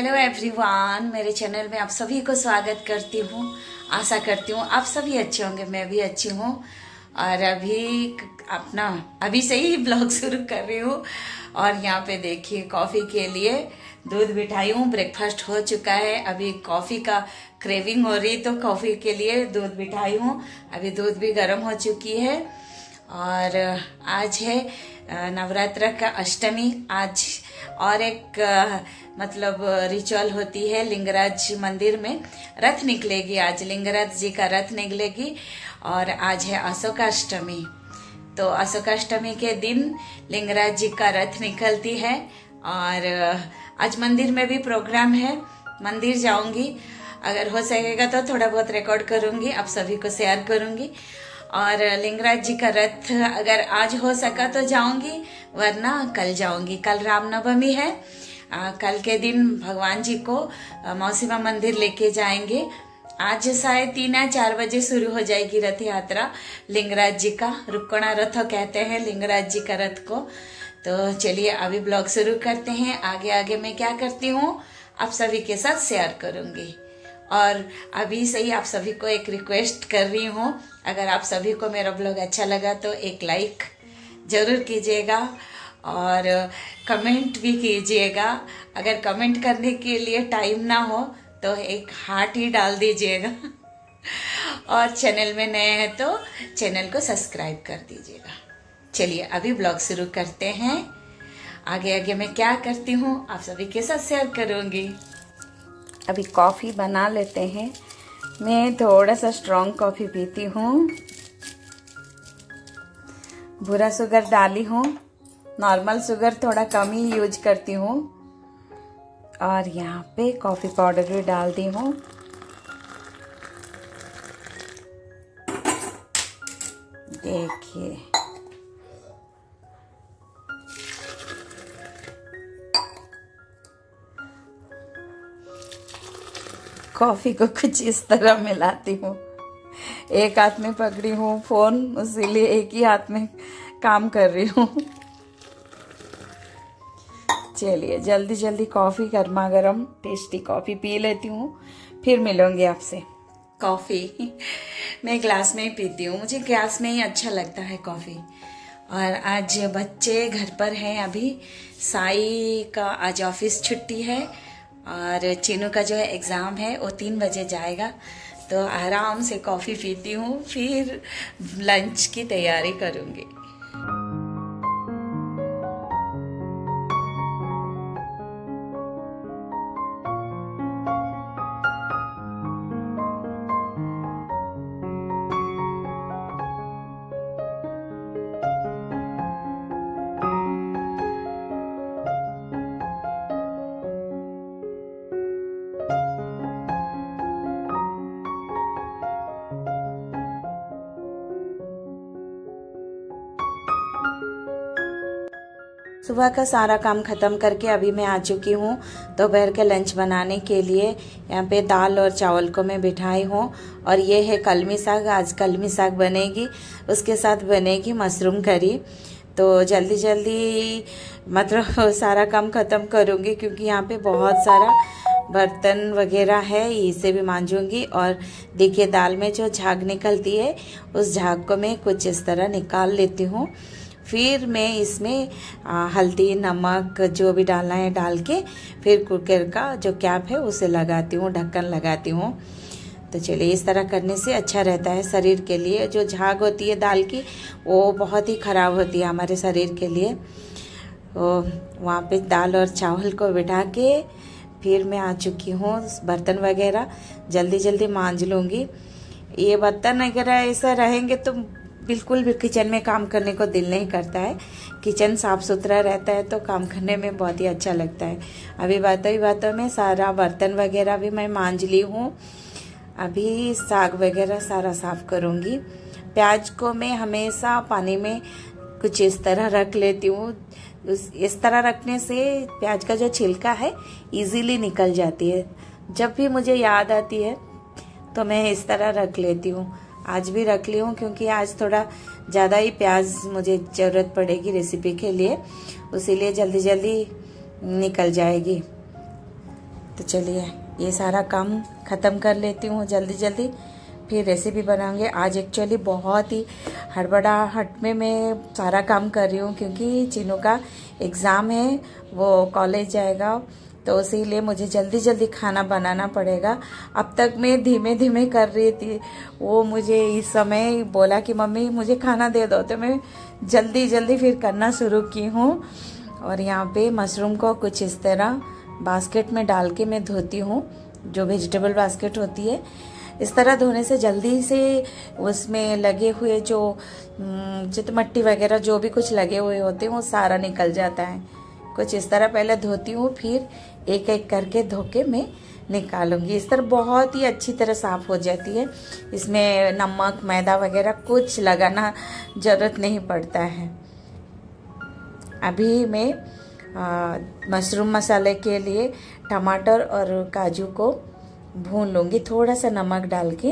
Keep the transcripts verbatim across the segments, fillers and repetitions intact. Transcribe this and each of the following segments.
Hello everyone, मेरे channel में आप सभी को स्वागत करती हूँ। आशा करती हूँ आप सभी अच्छे होंगे, मैं भी अच्छी हूँ। और अभी अपना अभी से ही ब्लॉग शुरू कर रही हूँ। और यहाँ पे देखिए कॉफ़ी के लिए दूध बिठाई हूँ। ब्रेकफास्ट हो चुका है, अभी कॉफ़ी का क्रेविंग हो रही तो कॉफ़ी के लिए दूध बिठाई हूँ। अभी दूध भी गर्म हो चुकी है। और आज है नवरात्र का अष्टमी। आज और एक मतलब रिचुअल होती है लिंगराज मंदिर में, रथ निकलेगी। आज लिंगराज जी का रथ निकलेगी और आज है अशोकाष्टमी। तो अशोकाष्टमी के दिन लिंगराज जी का रथ निकलती है। और आज मंदिर में भी प्रोग्राम है, मंदिर जाऊंगी। अगर हो सकेगा तो थोड़ा बहुत रिकॉर्ड करूंगी, आप सभी को शेयर करूंगी। और लिंगराज जी का रथ अगर आज हो सका तो जाऊंगी, वरना कल जाऊंगी। कल रामनवमी है। आ, कल के दिन भगवान जी को मौसीमा मंदिर लेके जाएंगे। आज शायद तीन या चार बजे शुरू हो जाएगी रथ यात्रा लिंगराज जी का। रुक्कणा रथ कहते हैं लिंगराज जी का रथ को। तो चलिए अभी ब्लॉग शुरू करते हैं। आगे आगे मैं क्या करती हूँ आप सभी के साथ शेयर करूंगी। और अभी से ही आप सभी को एक रिक्वेस्ट कर रही हूँ, अगर आप सभी को मेरा ब्लॉग अच्छा लगा तो एक लाइक जरूर कीजिएगा और कमेंट भी कीजिएगा। अगर कमेंट करने के लिए टाइम ना हो तो एक हार्ट ही डाल दीजिएगा। और चैनल में नए हैं तो चैनल को सब्सक्राइब कर दीजिएगा। चलिए अभी ब्लॉग शुरू करते हैं। आगे आगे मैं क्या करती हूँ आप सभी के साथ शेयर करूँगी। अभी कॉफ़ी बना लेते हैं। मैं थोड़ा सा स्ट्रॉन्ग कॉफ़ी पीती हूँ। भूरा शुगर डाली हूँ, नॉर्मल शुगर थोड़ा कम ही यूज करती हूँ। और यहाँ पे कॉफ़ी पाउडर भी डाल दी हूँ। देखिए कॉफ़ी को कुछ इस तरह मिलाती हूँ। एक हाथ में पकड़ी हूँ फोन, इसीलिए एक ही हाथ में काम कर रही हूँ। चलिए जल्दी जल्दी कॉफ़ी गर्मा गर्म टेस्टी कॉफ़ी पी लेती हूँ, फिर मिलूंगी आपसे। कॉफ़ी मैं ग्लास में ही पीती हूँ, मुझे ग्लास में ही अच्छा लगता है कॉफ़ी। और आज बच्चे घर पर हैं। अभी साई का आज ऑफिस छुट्टी है और चीनू का जो है एग्ज़ाम है वो तीन बजे जाएगा। तो आराम से कॉफ़ी पीती हूँ, फिर लंच की तैयारी करूँगी। सुबह का सारा काम खत्म करके अभी मैं आ चुकी हूँ दोपहर के लंच बनाने के लिए। यहाँ पे दाल और चावल को मैं बिठाई हूँ। और ये है कलमी साग, आज कलमी साग बनेगी, उसके साथ बनेगी मशरूम करी। तो जल्दी जल्दी मतलब सारा काम खत्म करूँगी क्योंकि यहाँ पे बहुत सारा बर्तन वगैरह है, इसे भी मांजूंगी। और देखिए दाल में जो झाग निकलती है उस झाग को मैं कुछ इस तरह निकाल लेती हूँ। फिर मैं इसमें हल्दी नमक जो भी डालना है डाल के फिर कुकर का जो कैप है उसे लगाती हूँ, ढक्कन लगाती हूँ। तो चलिए इस तरह करने से अच्छा रहता है शरीर के लिए। जो झाग होती है दाल की वो बहुत ही ख़राब होती है हमारे शरीर के लिए। तो वहाँ पे दाल और चावल को बिठा के फिर मैं आ चुकी हूँ। बर्तन वगैरह जल्दी जल्दी मांज लूँगी। ये बर्तन वगैरह ऐसा रहेंगे तो बिल्कुल भी किचन में काम करने को दिल नहीं करता है। किचन साफ सुथरा रहता है तो काम करने में बहुत ही अच्छा लगता है। अभी बातों ही बातों में सारा बर्तन वगैरह भी मैं मांज ली हूँ। अभी साग वगैरह सारा साफ करूँगी। प्याज को मैं हमेशा पानी में कुछ इस तरह रख लेती हूँ। उस इस तरह रखने से प्याज का जो छिलका है इजीली निकल जाती है। जब भी मुझे याद आती है तो मैं इस तरह रख लेती हूँ। आज भी रख ली हूँ क्योंकि आज थोड़ा ज़्यादा ही प्याज मुझे ज़रूरत पड़ेगी रेसिपी के लिए, इसीलिए जल्दी जल्दी निकल जाएगी। तो चलिए ये सारा काम ख़त्म कर लेती हूँ जल्दी जल्दी, फिर रेसिपी बनाऊंगे। आज एक्चुअली बहुत ही हड़बड़ाहट में मैं सारा काम कर रही हूँ, क्योंकि चीनू का एग्ज़ाम है, वो कॉलेज जाएगा, तो इसीलिए मुझे जल्दी जल्दी खाना बनाना पड़ेगा। अब तक मैं धीमे धीमे कर रही थी, वो मुझे इस समय बोला कि मम्मी मुझे खाना दे दो, तो मैं जल्दी जल्दी फिर करना शुरू की हूँ। और यहाँ पे मशरूम को कुछ इस तरह बास्केट में डाल के मैं धोती हूँ, जो वेजिटेबल बास्केट होती है। इस तरह धोने से जल्दी से उसमें लगे हुए जो चितमट्टी वगैरह जो भी कुछ लगे हुए होते हैं वो सारा निकल जाता है। कुछ इस तरह पहले धोती हूँ, फिर एक एक करके धो के मैं निकालूंगी। इस तरह बहुत ही अच्छी तरह साफ़ हो जाती है। इसमें नमक मैदा वगैरह कुछ लगाना ज़रूरत नहीं पड़ता है। अभी मैं आ, मशरूम मसाले के लिए टमाटर और काजू को भून लूँगी थोड़ा सा नमक डाल के।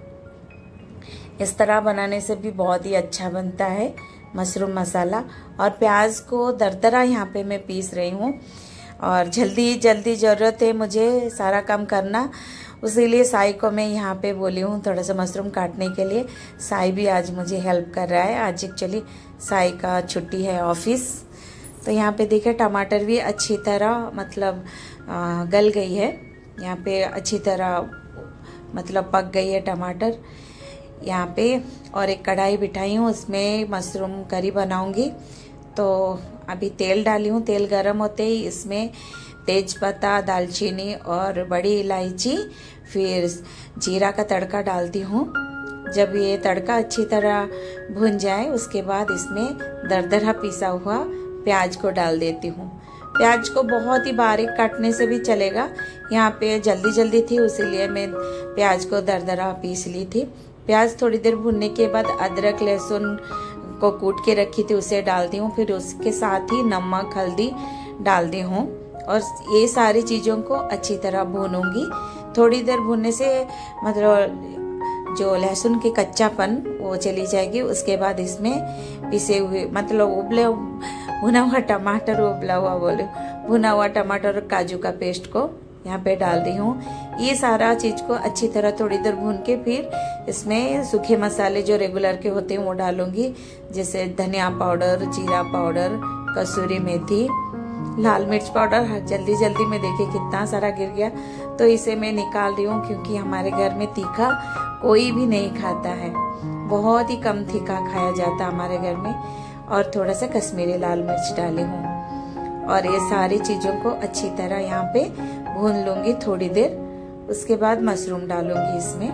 इस तरह बनाने से भी बहुत ही अच्छा बनता है मशरूम मसाला। और प्याज को दरदरा यहाँ पे मैं पीस रही हूँ, और जल्दी जल्दी ज़रूरत है मुझे सारा काम करना, उसीलिए साई को मैं यहाँ पे बोली हूँ थोड़ा सा मशरूम काटने के लिए। साई भी आज मुझे हेल्प कर रहा है। आज एक्चुअली साई का छुट्टी है ऑफिस। तो यहाँ पे देखिए टमाटर भी अच्छी तरह मतलब आ, गल गई है, यहाँ पे अच्छी तरह मतलब पक गई है टमाटर यहाँ पे। और एक कढ़ाई बिठाई हूँ, उसमें मशरूम करी बनाऊंगी। तो अभी तेल डाली हूँ, तेल गरम होते ही इसमें तेजपत्ता, दालचीनी और बड़ी इलायची, फिर जीरा का तड़का डालती हूँ। जब ये तड़का अच्छी तरह भुन जाए उसके बाद इसमें दरदरा पिसा हुआ प्याज को डाल देती हूँ। प्याज को बहुत ही बारीक काटने से भी चलेगा, यहाँ पे जल्दी जल्दी थी इसीलिए मैं प्याज को दरदरा पीस ली थी। प्याज थोड़ी देर भुनने के बाद अदरक लहसुन को कूट के रखी थी उसे डाल दी हूँ, फिर उसके साथ ही नमक हल्दी डाल दी हूँ, और ये सारी चीज़ों को अच्छी तरह भूनूंगी। थोड़ी देर भूनने से मतलब जो लहसुन के कच्चापन वो चली जाएगी। उसके बाद इसमें पिसे हुए मतलब उबले भुना हुआ टमाटर, उबला हुआ बोले भुना हुआ टमाटर और काजू का पेस्ट को यहाँ पे डाल दी हूँ। ये सारा चीज को अच्छी तरह थोड़ी देर भून के फिर इसमें सूखे मसाले जो रेगुलर के होते हैं वो डालूंगी, जैसे धनिया पाउडर, जीरा पाउडर, कसूरी मेथी, लाल मिर्च पाउडर। जल्दी जल्दी में देखिए कितना सारा गिर गया, तो इसे मैं निकाल रही हूँ क्योंकि हमारे घर में तीखा कोई भी नहीं खाता है, बहुत ही कम तीखा खाया जाता है हमारे घर में। और थोड़ा सा कश्मीरी लाल मिर्च डाली हूँ, और ये सारी चीजों को अच्छी तरह यहाँ पे भून लूंगी थोड़ी देर। उसके बाद मशरूम डालूंगी इसमें।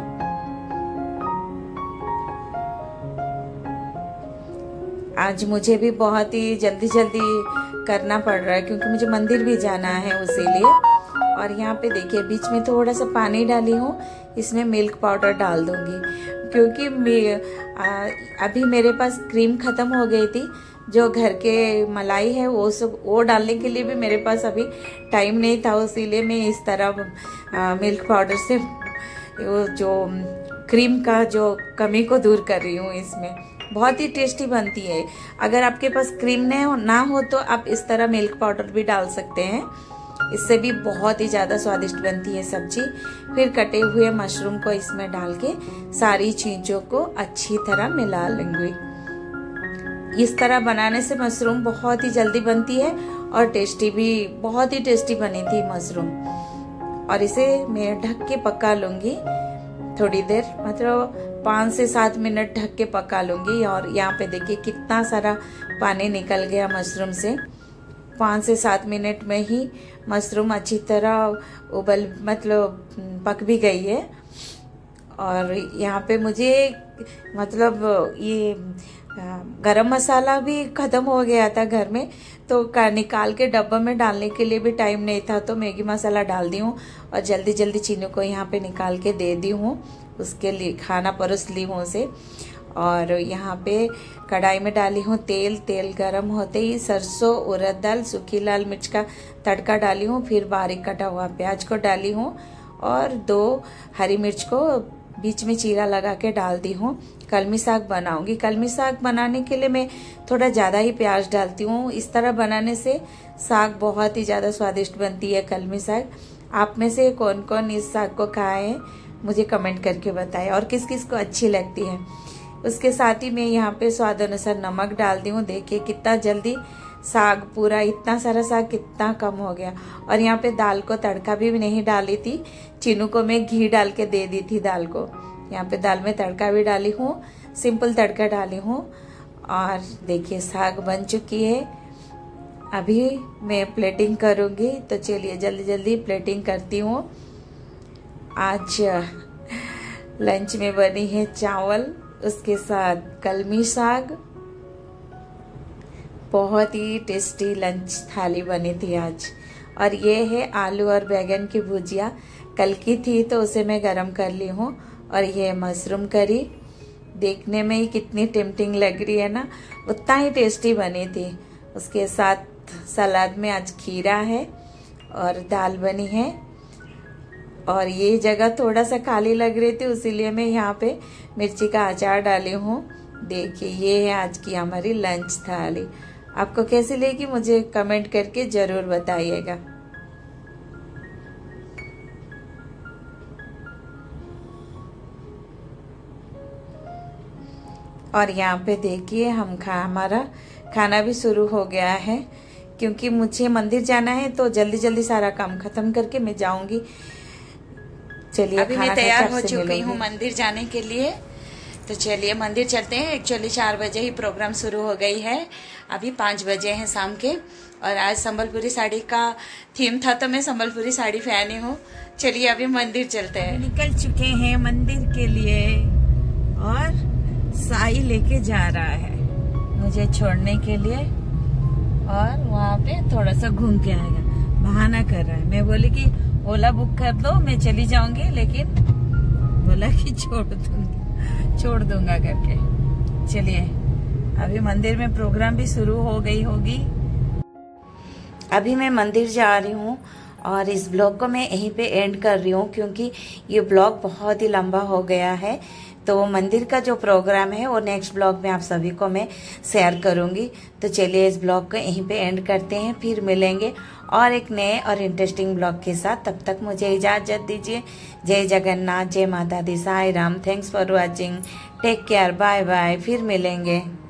आज मुझे भी बहुत ही जल्दी जल्दी करना पड़ रहा है क्योंकि मुझे मंदिर भी जाना है उसीलिए। और यहाँ पे देखिए बीच में थोड़ा सा पानी डाली हूँ, इसमें मिल्क पाउडर डाल दूंगी क्योंकि आ, अभी मेरे पास क्रीम खत्म हो गई थी, जो घर के मलाई है वो सब वो डालने के लिए भी मेरे पास अभी टाइम नहीं था, इसीलिए मैं इस तरह आ, मिल्क पाउडर से वो जो क्रीम का जो कमी को दूर कर रही हूँ। इसमें बहुत ही टेस्टी बनती है। अगर आपके पास क्रीम ना हो तो आप इस तरह मिल्क पाउडर भी डाल सकते हैं, इससे भी बहुत ही ज्यादा स्वादिष्ट बनती है सब्जी। फिर कटे हुए मशरूम को इसमें डाल के सारी चीजों को अच्छी तरह मिला लेंगे। इस तरह बनाने से मशरूम बहुत ही जल्दी बनती है और टेस्टी भी, बहुत ही टेस्टी बनी थी मशरूम। और इसे मैं ढक के पका लूंगी थोड़ी देर, मतलब पाँच से सात मिनट ढक के पका लूंगी। और यहाँ पे देखिए कितना सारा पानी निकल गया मशरूम से। पाँच से सात मिनट में ही मशरूम अच्छी तरह उबल मतलब पक भी गई है। और यहाँ पे मुझे मतलब ये गरम मसाला भी खत्म हो गया था घर में, तो निकाल के डब्बा में डालने के लिए भी टाइम नहीं था, तो मैगी मसाला डाल दी हूँ और जल्दी जल्दी चीनू को यहाँ पे निकाल के दे दी हूँ, उसके लिए खाना परोस ली हूँ उसे। और यहाँ पे कढ़ाई में डाली हूँ तेल। तेल गरम होते ही सरसों, उड़द दाल, सूखी लाल मिर्च का तड़का डाली हूँ, फिर बारीक कटा हुआ प्याज को डाली हूँ और दो हरी मिर्च को बीच में चीरा लगा के डाल दी हूँ। कलमी साग बनाऊंगी। कलमी साग बनाने के लिए मैं थोड़ा ज़्यादा ही प्याज डालती हूँ। इस तरह बनाने से साग बहुत ही ज़्यादा स्वादिष्ट बनती है कलमी साग। आप में से कौन कौन इस साग को खाए हैं मुझे कमेंट करके बताएं और किस किस को अच्छी लगती है। उसके साथ ही मैं यहाँ पे स्वाद अनुसार नमक डाल दी हूँ। देखिए कितना जल्दी साग पूरा, इतना सारा साग कितना कम हो गया। और यहाँ पे दाल को तड़का भी नहीं डाली थी, चीनू को मैं घी डाल के दे दी थी दाल को। यहाँ पे दाल में तड़का भी डाली हूँ, सिंपल तड़का डाली हूँ। और देखिए साग बन चुकी है। अभी मैं प्लेटिंग करूँगी, तो चलिए जल्दी जल्दी प्लेटिंग करती हूँ। आज लंच में बनी है चावल, उसके साथ कलमी साग। बहुत ही टेस्टी लंच थाली बनी थी आज। और ये है आलू और बैगन की भुजिया, कल की थी तो उसे मैं गरम कर ली हूँ। और ये मशरूम करी, देखने में ही कितनी टेम्पटिंग लग रही है ना, उतना ही टेस्टी बनी थी। उसके साथ सलाद में आज खीरा है और दाल बनी है। और ये जगह थोड़ा सा खाली लग रही थी, इसीलिए मैं यहाँ पे मिर्ची का अचार डाली हूँ। देखिए ये है आज की हमारी लंच थाली। आपको कैसी लगी मुझे कमेंट करके जरूर बताइएगा। और यहाँ पे देखिए हम खा हमारा खाना भी शुरू हो गया है, क्योंकि मुझे मंदिर जाना है तो जल्दी जल्दी सारा काम खत्म करके मैं जाऊंगी। चलिए अभी मैं तैयार हो चुकी हूँ मंदिर जाने के लिए, तो चलिए मंदिर चलते हैं। एक्चुअली चार बजे ही प्रोग्राम शुरू हो गई है, अभी पाँच बजे हैं शाम के। और आज संबलपुरी साड़ी का थीम था तो मैं संबलपुरी साड़ी पहनी हूँ। चलिए अभी मंदिर चलते हैं। निकल चुके हैं मंदिर के लिए और साई लेके जा रहा है मुझे छोड़ने के लिए, और वहाँ पे थोड़ा सा घूम के आएगा। बहाना कर रहा है, मैं बोली कि ओला बुक कर दो मैं चली जाऊंगी, लेकिन बोला कि छोड़ दूंगी छोड़ दूंगा करके। चलिए अभी मंदिर में प्रोग्राम भी शुरू हो गई होगी। अभी मैं मंदिर जा रही हूँ और इस ब्लॉग को मैं यहीं पे एंड कर रही हूँ, क्योंकि ये ब्लॉग बहुत ही लंबा हो गया है। तो मंदिर का जो प्रोग्राम है वो नेक्स्ट ब्लॉग में आप सभी को मैं शेयर करूंगी। तो चलिए इस ब्लॉग को यहीं पे एंड करते हैं, फिर मिलेंगे और एक नए और इंटरेस्टिंग ब्लॉग के साथ। तब तक मुझे इजाजत दीजिए। जय जगन्नाथ, जय माता दी, Sai Ram. Thanks for watching, take care, bye bye, फिर मिलेंगे।